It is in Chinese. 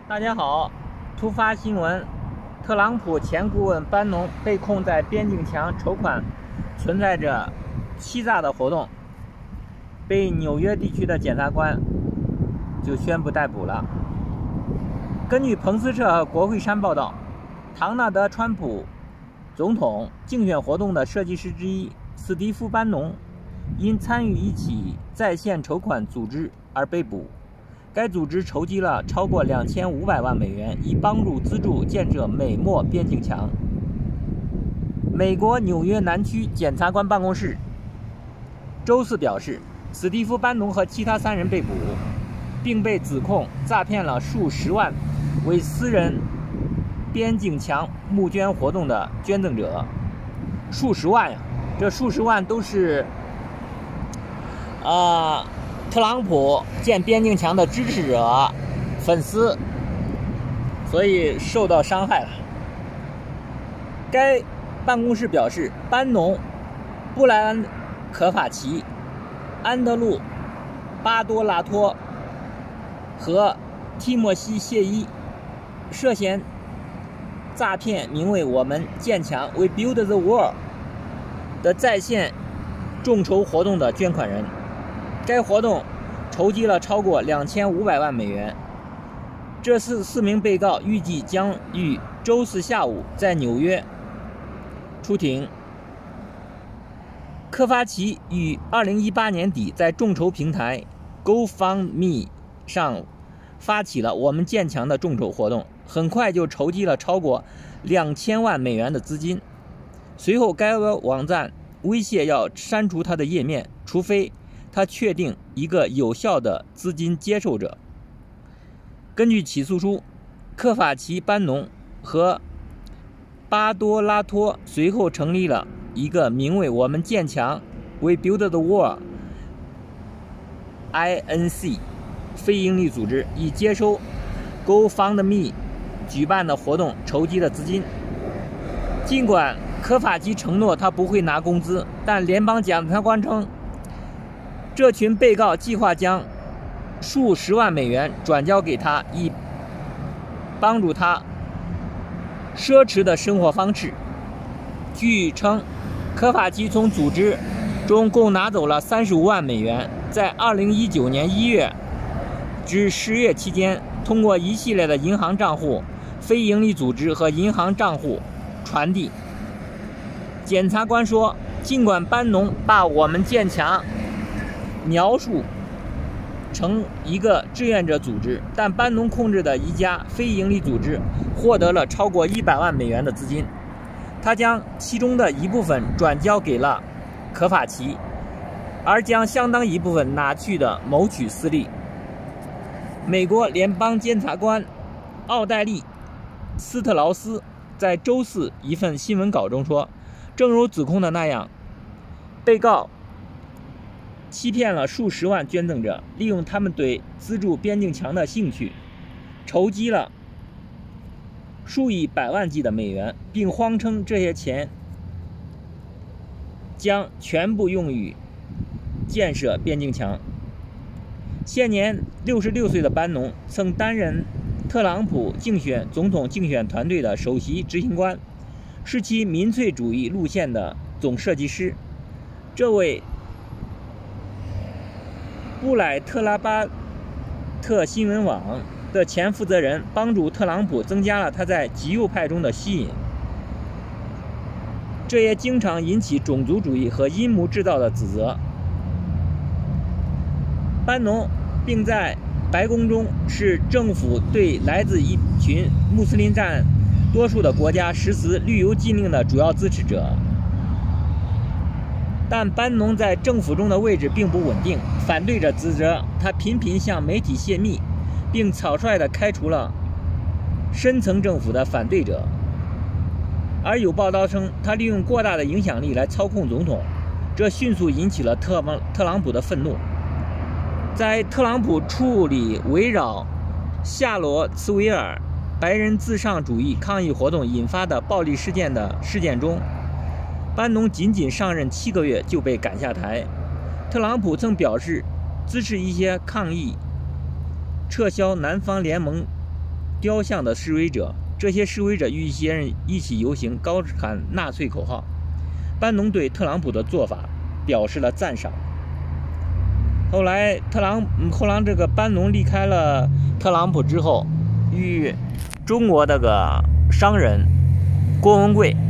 大家好，突发新闻：特朗普前顾问班农被控在边境墙筹款存在着欺诈的活动，被纽约地区的检察官就宣布逮捕了。根据彭斯社和国会山报道，唐纳德·川普总统竞选活动的设计师之一史蒂夫·班农因参与一起在线筹款组织而被捕。该组织筹集了超过2500万美元，以帮助资助建设美墨边境墙。美国纽约南区检察官办公室周四表示，史蒂夫·班农和其他3人被捕，并被指控诈骗了数十万为私人边境墙募捐活动的捐赠者。数十万呀，这数十万都是特朗普建边境墙的支持者、粉丝，所以受到伤害了。该办公室表示，班农、布莱恩·可法奇、安德鲁·巴多拉托和提莫西·谢伊涉嫌诈骗名为"我们建墙 "We Build the Wall" 的在线众筹活动的捐款人。该活动筹集了超过2500万美元。这4名被告预计将于周四下午在纽约出庭。科法奇于2018年底在众筹平台 GoFundMe 上发起了"我们建墙"的众筹活动，很快就筹集了超过2000万美元的资金。随后该网站威胁要删除他的页面，除非他确定一个有效的资金接受者。根据起诉书，科法奇、班农和巴多拉托随后成立了一个名为"我们建墙 "We Build the Wall Inc. 非营利组织，以接收 GoFundMe 举办的活动筹集的资金。尽管科法奇承诺他不会拿工资，但联邦检察官称，这群被告计划将数十万美元转交给他，以帮助他奢侈的生活方式。据称，科法奇从组织中共拿走了35万美元，在2019年1月至10月期间，通过一系列的银行账户、非营利组织和银行账户传递。检察官说，尽管班农把"我们建墙"描述成一个志愿者组织，但班农控制的一家非营利组织获得了超过100万美元的资金，他将其中的一部分转交给了可法奇，而将相当一部分拿去的谋取私利。美国联邦检察官奥黛丽·斯特劳斯在周四一份新闻稿中说，正如指控的那样，被告欺骗了数十万捐赠者，利用他们对资助边境墙的兴趣，筹集了数以百万计的美元，并谎称这些钱将全部用于建设边境墙。现年66岁的班农曾担任特朗普总统竞选团队的首席执行官，是其民粹主义路线的总设计师。这位布莱特拉巴特新闻网的前负责人帮助特朗普增加了他在极右派中的吸引，这也经常引起种族主义和阴谋制造的指责。班农并在白宫中是政府对来自一群穆斯林占多数的国家实施旅游禁令的主要支持者。但班农在政府中的位置并不稳定，反对者指责他频频向媒体泄密，并草率地开除了深层政府的反对者。而有报道称，他利用过大的影响力来操控总统，这迅速引起了特朗普的愤怒。在特朗普处理围绕夏罗茨维尔白人至上主义抗议活动引发的暴力事件中，班农仅仅上任7个月就被赶下台。特朗普曾表示支持一些抗议撤销南方联盟雕像的示威者，这些示威者与一些人一起游行，高喊纳粹口号。班农对特朗普的做法表示了赞赏。后来这个班农离开了特朗普之后，与中国这个商人郭文贵